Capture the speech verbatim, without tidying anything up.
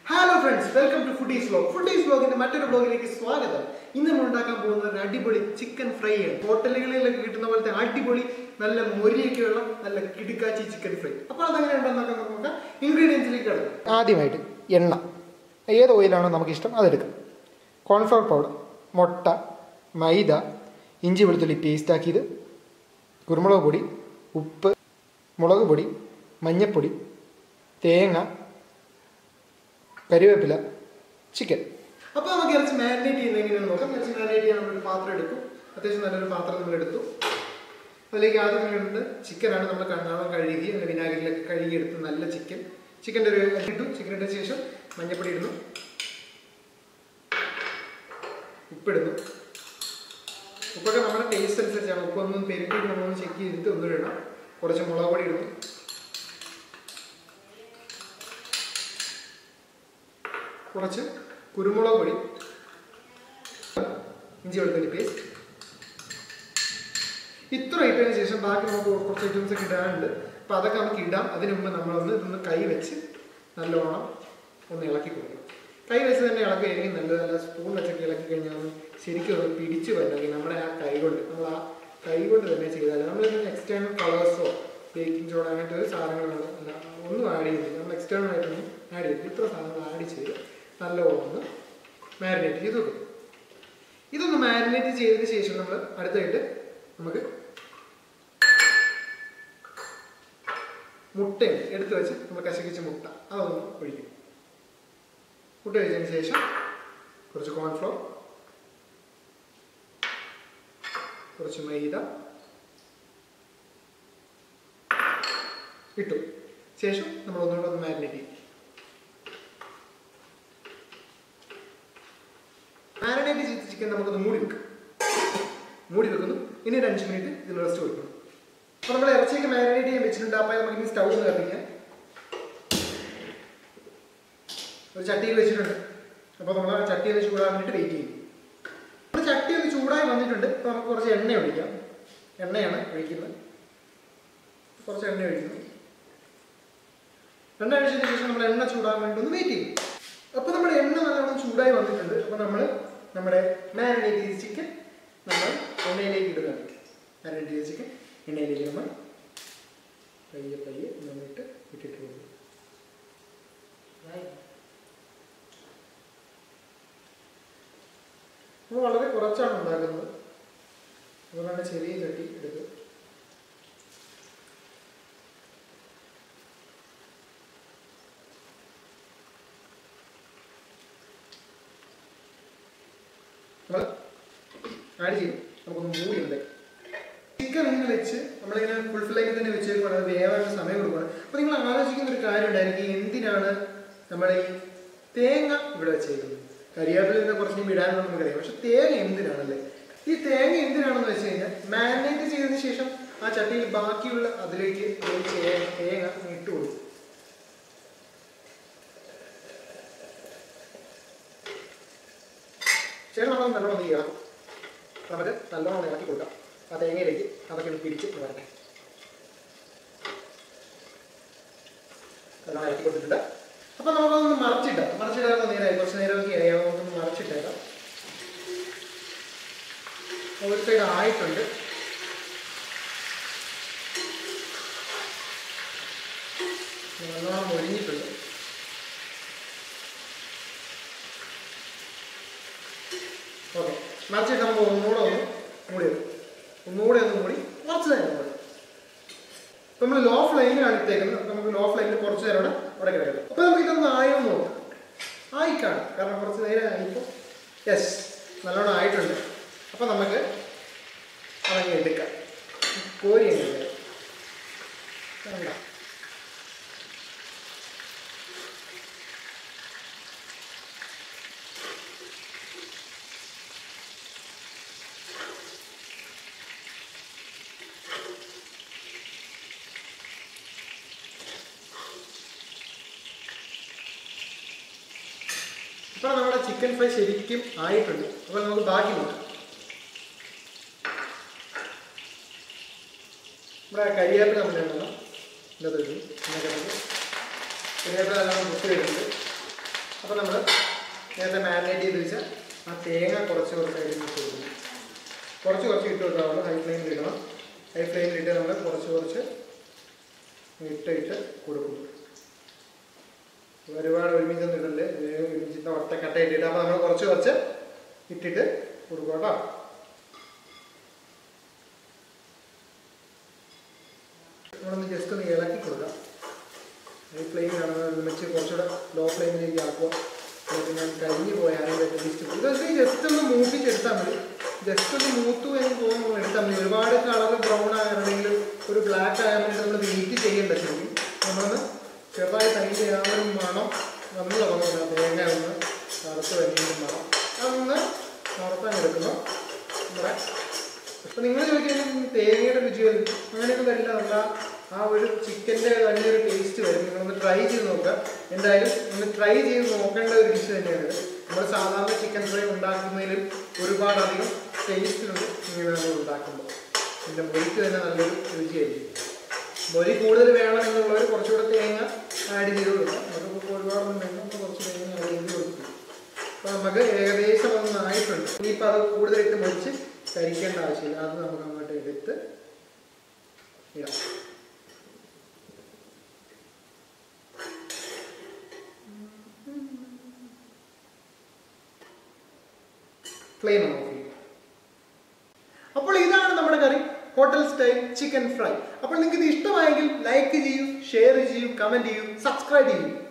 Hello friends, welcome to Foodies Vlog. Foodies Vlog in the മറ്റൊരു വ്ലോഗിലേക്ക് സ്വാഗതം. ഇന്ന് നമ്മൾ ഉണ്ടാക്കാൻ പോകുന്നത് ഒരു അടിപൊളി ചിക്കൻ ഫ്രൈ ആണ്. ഹോട്ടലുകളിലൊക്കെ കിട്ടുന്ന പോലത്തെ അടിപൊളി നല്ല മൊരിയൊക്കെയുള്ള നല്ല കിടുക്കാച്ചി ചിക്കൻ ഫ്രൈ. അപ്പോൾ അതെങ്ങനെ ഉണ്ടാക്കാൻ നോക്കാം. ഇൻഗ്രീഡിയൻസിലേക്ക് കടക്കാം. ആദ്യമായിട്ട് എണ്ണ. ഏത് ഓയിലാണോ നമുക്ക് ഇഷ്ടം അതെടുക്കാം. കോൺഫ്ലവർ പൗഡർ, മുട്ട, മൈദ, ഇഞ്ചി വെളുത്തുള്ളി പേസ്റ്റ് ആക്കിയത്, കുരുമുളക് പൊടി, ഉപ്പ്, മുളക് പൊടി, മഞ്ഞൾപ്പൊടി, തേങ്ങ, കറിവേപ്പില, ചിക്കൻ. അപ്പോൾ നമുക്ക് ഇറച്ചി മാരിനേറ്റ് ചെയ്യുന്നത് എങ്ങനെയാണെന്ന് നോക്കാം. ഇറച്ചി മാരിനേറ്റ് ചെയ്യാൻ നമ്മളൊരു പാത്രം എടുക്കും. അത്യാവശ്യം നല്ലൊരു പാത്രം നമ്മൾ എടുത്തു. അതിലേക്ക് ആദ്യം നമ്മളുണ്ട് ചിക്കനാണ്. നമ്മൾ കണ്ണാളം കഴുകി അങ്ങനെ വിനാഗിരിയിലൊക്കെ കഴുകി എടുത്ത് നല്ല ചിക്കൻ. ചിക്കൻ്റെ ഒരു ഇട്ടു. ചിക്കൻ ഇട്ട ശേഷം മഞ്ഞൾപ്പൊടി ഇടുന്നു, ഉപ്പിടുന്നു. ഉപ്പൊക്കെ നമ്മുടെ ടേസ്റ്റ് അനുസരിച്ചാണ്. ഉപ്പൊന്നും പെരുക്കി നമ്മളൊന്ന് ചെക്ക് ചെയ്തിട്ട് ഒന്നും ഇടണം. കുറച്ച് മുളക് പൊടി ഇടുന്നു, കുറച്ച് കുരുമുളക് പൊടി, ഇഞ്ചി വെളുത്തുള്ളി പേസ്റ്റ്. ഇത്ര ഇട്ടതിന് ശേഷം ബാക്കി നമുക്ക് കുറച്ച് ഐറ്റംസ് ഒക്കെ ഇടാനുണ്ട്. അപ്പോൾ അതൊക്കെ നമുക്ക് ഇടാം. അതിന് മുമ്പ് നമ്മളൊന്ന് ഇതൊന്ന് കൈ വെച്ച് നല്ലോണം ഒന്ന് ഇളക്കി കൊടുക്കണം. കൈ വെച്ച് തന്നെ ഇളക്കുകയാണെങ്കിൽ നല്ല നല്ല സ്പൂൺ വെച്ചൊക്കെ ഇളക്കി കഴിഞ്ഞാൽ ഒന്ന് ശരിക്കും ഒന്ന് പിടിച്ച് വരണമെങ്കിൽ നമ്മുടെ ആ കൈ കൊണ്ട് നമ്മൾ ആ കൈ കൊണ്ട് തന്നെ ചെയ്താൽ നമ്മളിതിന് എക്സ്റ്റേണൽ കളേഴ്സോ ബേക്കിംഗ് സോഡ അങ്ങനത്തെ ഒരു സാധനങ്ങളാണ് അല്ല ഒന്നും ആഡ് ചെയ്യുന്നില്ല. നമ്മൾ എക്സ്റ്റേണൽ ആയിട്ടൊന്നും ആഡ് ചെയ്തില്ല. ഇത്ര സാധനങ്ങൾ ആഡ് ചെയ്ത് നല്ലോണം ഒന്ന് മാരിനേറ്റ് ചെയ്ത് വെക്കും. ഇതൊന്ന് മാരിനേറ്റ് ചെയ്തതിന് ശേഷം നമ്മൾ അടുത്തായിട്ട് നമുക്ക് മുട്ടയും എടുത്ത് വെച്ച് നമ്മൾ കശകിച്ച മുട്ട അതൊന്ന് ഒഴിക്കും. മുട്ട ഒഴിച്ചതിന് ശേഷം കുറച്ച് കോൺഫ്ലോർ, കുറച്ച് മൈദ ഇട്ടു ശേഷം നമ്മൾ ഒന്നുകൂടെ ഒന്ന് മാരിനേറ്റ് ചെയ്യും. മാരിനേറ്റ് ചെയ്ത ചിക്കൻ നമുക്കൊന്ന് മൂടി വെക്കും. മൂടി വെക്കുന്നു. ഇനി ഒരു അഞ്ച് മിനിറ്റ് ഇതിന് റെസ്റ്റ് കൊടുക്കണം. അപ്പോൾ നമ്മൾ ഇറച്ചിയൊക്കെ മാരിനേറ്റ് ചെയ്യാൻ വെച്ചിട്ടുണ്ട്. അപ്പോൾ നമുക്ക് ഇനി സ്റ്റൗ ഒന്ന് കത്തിക്കാം. ഒരു ചട്ടിയിൽ വെച്ചിട്ടുണ്ട്. അപ്പോൾ നമ്മൾ ആ ചട്ടി ഒന്ന് ചൂടാൻ വേണ്ടിയിട്ട് വെയിറ്റ് ചെയ്യും. നമ്മൾ ചട്ടി ഒന്ന് ചൂടായി വന്നിട്ടുണ്ട്. അപ്പോൾ നമുക്ക് കുറച്ച് എണ്ണ ഒഴിക്കാം. എണ്ണയാണ് ഒഴിക്കുന്നത്. കുറച്ച് എണ്ണ ഒഴിക്കുന്നു. എണ്ണ ഒഴിച്ചതിന് ശേഷം നമ്മൾ എണ്ണ ചൂടാൻ വേണ്ടി ഒന്ന് വെയിറ്റ് ചെയ്യും. അപ്പോൾ നമ്മുടെ എണ്ണ നല്ലോണം ചൂടായി വന്നിട്ടുണ്ട്. അപ്പോൾ നമ്മൾ നമ്മുടെ മാരിനേറ്റ് ചെയ്ത ചിക്കൻ നമ്മൾ എണ്ണയിലേക്ക് ഇടുകയാണ്. മാരിനേറ്റ് ചെയ്ത ചിക്കൻ എണ്ണയിലേക്ക് നമ്മൾ പയ്യെ പയ്യെ നമ്മളിട്ട് ഇട്ടിട്ട് കൊടുക്കും. നമ്മൾ വളരെ കുറച്ചാണ് ഉണ്ടാക്കുന്നത്. അതുകൊണ്ടാണ് ചെറിയ ചട്ടി എടുക്കുക. നമ്മൾ ആഡ് ചെയ്യും. നമുക്കൊന്ന് മൂടിയുണ്ട്. ചിക്കൻ ഇങ്ങനെ വെച്ച് നമ്മളിങ്ങനെ ഫുൾ ഫ്ലെയിമിൽ തന്നെ വെച്ച് കൊടുക്കണം. അത് വേവാനുള്ള സമയം കൊടുക്കണം. അപ്പോൾ നിങ്ങൾ ആലോചിക്കുന്ന ഒരു കാര്യം ഉണ്ടായിരിക്കും, എന്തിനാണ് നമ്മുടെ ഈ തേങ്ങ ഇവിടെ വെച്ചേക്കുന്നത്. കരിയാപ്പിൽ നിന്ന് കുറച്ച് വിടാനും നമുക്കറിയാം. പക്ഷെ തേങ്ങ എന്തിനാണല്ലേ? ഈ തേങ്ങ എന്തിനാണെന്ന് വെച്ച് കഴിഞ്ഞാൽ മാരിനേറ്റ് ചെയ്തതിന് ശേഷം ആ ചട്ടിയിൽ ബാക്കിയുള്ള അതിലേക്ക് തേങ്ങ ഇട്ട് കൊടുക്കും. ശേഷം നമ്മൾ നല്ലോണം ഒന്ന് ഇളക്കും. നമുക്ക് നല്ലോണം ഇളക്കി കൊടുക്കാം. ആ തേങ്ങയിലേക്ക് അതൊക്കെ ഒന്ന് പിടിച്ച് വരട്ടെ. നല്ലോണം ഇളക്കി കൊടുത്തിട്ടുണ്ട്. അപ്പം നമുക്കൊന്ന് മറച്ചിട്ടാം. മറച്ചിടാത്ത നേരമായി കുറച്ച് നേരമൊക്കെ ആയി. നമുക്കൊന്ന് മറച്ചിട്ടേക്കാം. ഒരു സൈഡ് ആയിട്ടുണ്ട്. നല്ലോണം ഒഴിഞ്ഞിട്ടുണ്ട്. ഓക്കെ, മറിച്ചിട്ട് നമുക്ക് ഒന്നുകൂടെ ഒന്ന് മൂടി വെക്കും. ഒന്നുകൂടെ ഒന്ന് മൂടി കുറച്ച് നേരം കൂടെ. ഇപ്പം നമ്മൾ ലോ ഫ്ലെയിമിലാണ് ഇട്ടേക്കുന്നത്. അപ്പം നമുക്ക് ലോ ഫ്ലെയിമിൽ കുറച്ച് നേരം കൂടെ അവിടെ കിടക്കും. അപ്പം നമുക്ക് ഇതൊന്ന് ആയോ നോക്കാം. ആയിക്കാണ്, കാരണം കുറച്ച് നേരം ആയിപ്പോൾ യെസ് നല്ലോണം ആയിട്ടുണ്ട്. അപ്പം നമുക്ക് അതങ്ങ് എടുക്കാം. കോരി അങ്ങ് എടുക്കാം. ഇപ്പോൾ നമ്മുടെ ചിക്കൻ ഫ്രൈ ശരിക്കും ആയിട്ടുണ്ട്. അപ്പോൾ നമുക്ക് ബാക്കി നോക്കാം. നമ്മുടെ കരിയാപ്പില നമ്മൾ ഇടണം. ഇന്നത് ഇടും. പിന്നെ കരിയാപ്പില നല്ലോണം മുത്തിലിടുന്നുണ്ട്. അപ്പോൾ നമ്മൾ നേരത്തെ മാരിനേറ്റ് ചെയ്ത് വെച്ചാൽ ആ തേങ്ങ കുറച്ച് കുറച്ച് അതിൽ ഇട്ട് കൊടുക്കും. കുറച്ച് കുറച്ച് ഇട്ട് കൊടുക്കാവുള്ളൂ. ഹൈ ഫ്ലെയിമിൽ ഇടണം. ഹൈ ഫ്ലെയിമിലിട്ട് നമ്മൾ കുറച്ച് കുറച്ച് ഇട്ട് ഇട്ട് കൊടുക്കും. ഒരുപാട് ഒരുമിച്ചൊന്നും ഇടല്ലേ, ഒരുമിച്ചിട്ട് ഒറ്റ കട്ട ഇട്ടിട്ട് അപ്പോൾ നമ്മൾ കുറച്ച് കുറച്ച് ഇട്ടിട്ട് കൊടുക്കും കേട്ടോ. നമ്മളൊന്ന് ജസ്റ്റ് ഒന്ന് ഇളക്കി കൊടുക്കാം. ഹൈ ഫ്ലെയിമിലാണെന്ന് വെച്ച് കുറച്ചുകൂടെ ലോ ഫ്ലെയിമിലേക്ക് ആക്കുക. ഞാൻ കരിഞ്ഞ് പോയാലും ടേസ്റ്റ് പോകും. ഇതൊക്കെ ജസ്റ്റ് ഒന്ന് മൂപ്പിച്ചെടുത്താൽ മതി. ജസ്റ്റ് ഒന്ന് മൂത്തു എന്ന് തോന്നുന്നു എടുത്താൽ മതി. ഒരുപാട് കളർ ബ്രൗൺ ആയാണെങ്കിൽ ഒരു ബ്ലാക്ക് ആയാൽ വേണ്ടി നമ്മൾ വെയിറ്റ് ചെയ്യേണ്ട ശരിക്കും. നമ്മളൊന്ന് ചെറുതായിട്ട് അതിൻ്റെ ആ ഒരു മണം വന്ന് തുടങ്ങുന്നു. തേങ്ങ ഒന്ന് കറുത്ത് വരുന്നതിൻ്റെ മണം അതൊന്ന് നടത്താൻ എടുക്കുന്നു നമ്മുടെ. അപ്പം നിങ്ങൾ ചോദിക്കുന്നത് തേങ്ങയുടെ രുചി വരും, അങ്ങനെയൊന്നും വരില്ല. നമ്മുടെ ആ ഒരു ചിക്കൻ്റെ തന്നെ ഒരു ടേസ്റ്റ് വരും. നിങ്ങളൊന്ന് ട്രൈ ചെയ്ത് നോക്കുക. എന്തായാലും ഒന്ന് ട്രൈ ചെയ്ത് നോക്കേണ്ട ഒരു ഡിഷ് തന്നെയാണ്. നമ്മൾ സാധാരണ ചിക്കൻ ഫ്രൈ ഉണ്ടാക്കുന്നതിലും ഒരുപാടധികം ടേസ്റ്റിലുണ്ട് ഇങ്ങനെ നമ്മൾ ഉണ്ടാക്കുമ്പോൾ. പിന്നെ മൊരിക്ക് തന്നെ നല്ലൊരു രുചിയായിരിക്കും. മൊരി കൂടുതൽ വേണം എന്നുള്ളവർ കുറച്ചുകൂടെ തേങ്ങ ആഡ് ചെയ്ത് കൊടുക്കാം. നമുക്ക് ഒരുപാടൊന്നും വേണം, നമ്മൾ കുറച്ച് തേങ്ങ ആഡ് ചെയ്ത് കൊടുക്കും. അപ്പോൾ നമുക്ക് ഏകദേശം ഒന്നായിട്ടുണ്ട്. ഇനിയിപ്പോൾ അത് കൂടുതലിട്ട് മൊരിച്ച് കരിക്കേണ്ട ആവശ്യമില്ല. അത് നമുക്ക് അങ്ങോട്ട് എടുത്ത് ഇടാം. ഫ്ലെയിം ഓഫ് ചെയ്യും. അപ്പോൾ ഇതാണ് നമ്മുടെ കറി, ഹോട്ടൽ സ്റ്റൈൽ ചിക്കൻ ഫ്രൈ. അപ്പോൾ നിങ്ങൾക്ക് ഇത് ഇഷ്ടമായെങ്കിൽ ലൈക്ക് ചെയ്യൂ, ഷെയർ ചെയ്യൂ, കമൻറ്റ് ചെയ്യൂ, സബ്സ്ക്രൈബ് ചെയ്യൂ.